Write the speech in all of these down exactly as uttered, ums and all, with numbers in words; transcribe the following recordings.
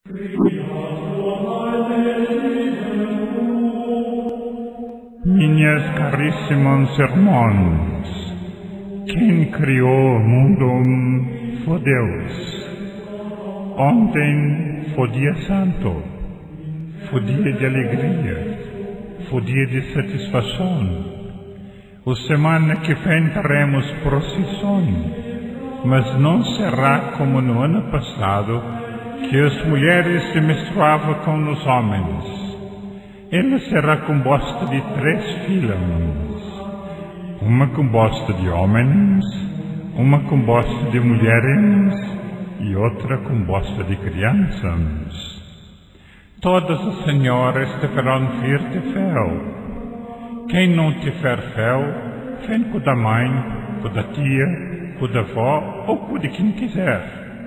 Minhas caríssimos irmãos, quem criou o mundo foi Deus. Ontem foi dia santo, foi dia de alegria, foi dia de satisfação. A semana que vem teremos procissão, mas não será como no ano passado, que as mulheres se misturavam com os homens. Ela será composta de três filas, uma composta de homens, uma composta de mulheres e outra composta de crianças. Todas as senhoras deverão vir de véu. Quem não tiver véu, vem com da mãe, com da tia, com da avó ou com de quem quiser.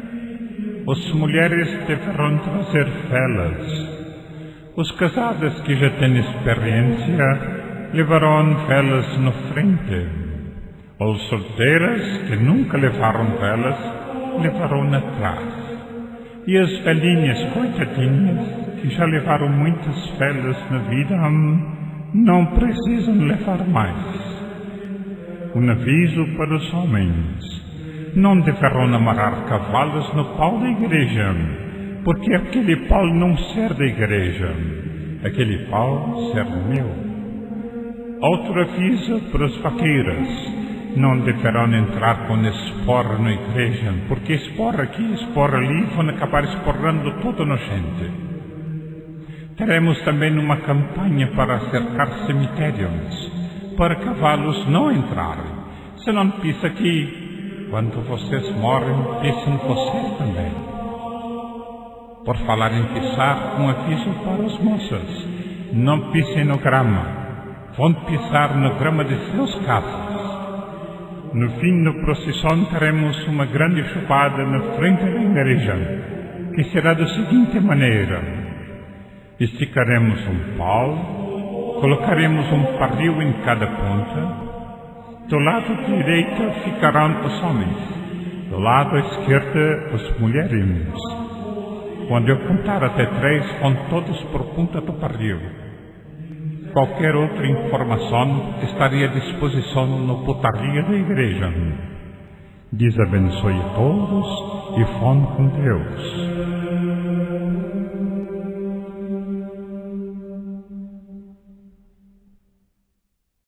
As mulheres deverão trazer velas. Os casados que já têm experiência levarão velas na frente. Os solteiras que nunca levaram velas levarão atrás. E as velhinhas coitadinhas que já levaram muitas velas na vida não precisam levar mais. Um aviso para os homens: não deverão amarrar cavalos no pau da igreja, porque aquele pau não serve da igreja, aquele pau serve meu. Outro aviso para os vaqueiros: não deverão entrar com esporra na igreja, porque esporra aqui, esporra ali, vão acabar esporrando toda a gente. Teremos também uma campanha para cercar cemitérios, para cavalos não entrarem. Se não pisa aqui, quando vocês morrem, pisem vocês também. Por falar em pisar, um aviso para as moças: não pisem no grama, vão pisar no grama de seus casas. No fim da procissão teremos uma grande chupada na frente da igreja, que será da seguinte maneira: esticaremos um pau, colocaremos um pavio em cada ponta. Do lado direito ficarão os homens, do lado esquerdo as mulheres. Quando eu contar até três, vão todos por ponta do pavio. Qualquer outra informação estaria à disposição no portaria da igreja. Deus abençoe a todos e vão com Deus.